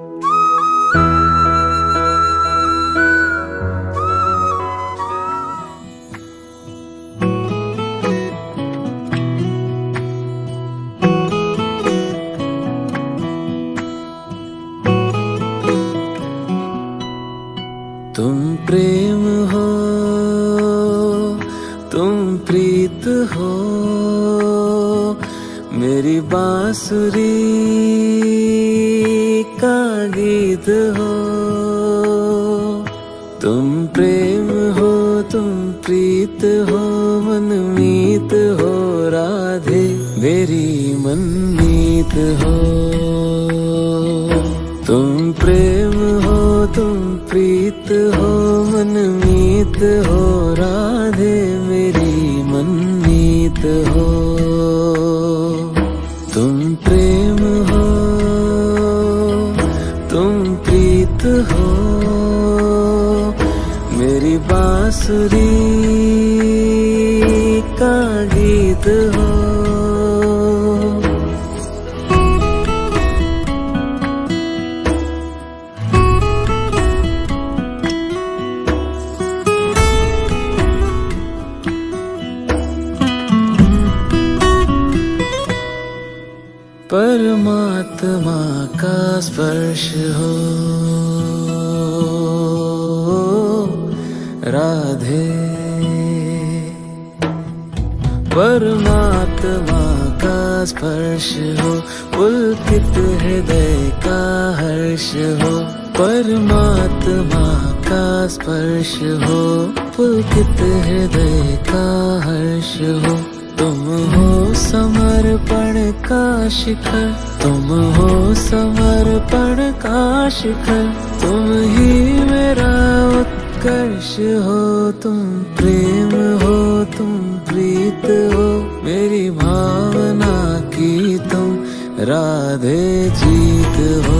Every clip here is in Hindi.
तुम प्रेम हो, तुम प्रीत हो, मेरी बांसुरी का गीत हो। तुम प्रेम हो, तुम प्रीत हो, मनमीत हो, राधे मेरी मनमीत हो। तुम प्रेम हो, तुम प्रीत हो, मनमीत हो, राधे मेरी मनमीत हो। तुम प्रेम हो, तुम प्रीत हो, मेरी बांसुरी का गीत हो। परमात्मा का स्पर्श हो राधे, परमात्मा का स्पर्श हो, पुलकित हृदय का हर्ष हो। परमात्मा का स्पर्श हो, पुलकित हृदय का हर्ष हो। तुम हो समर्पण का शिखर, तुम हो समर्पण का शिखर, तुम ही मेरा उत्कर्ष हो। तुम प्रेम हो, तुम प्रीत हो, मेरी भावना की तुम राधे जीत हो।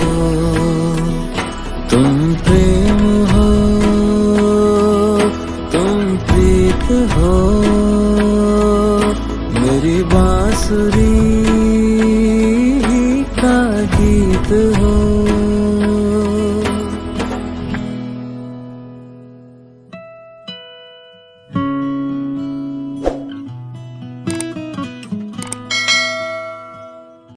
तुम प्रेम हो, तुम प्रीत हो, मेरी बांसुरी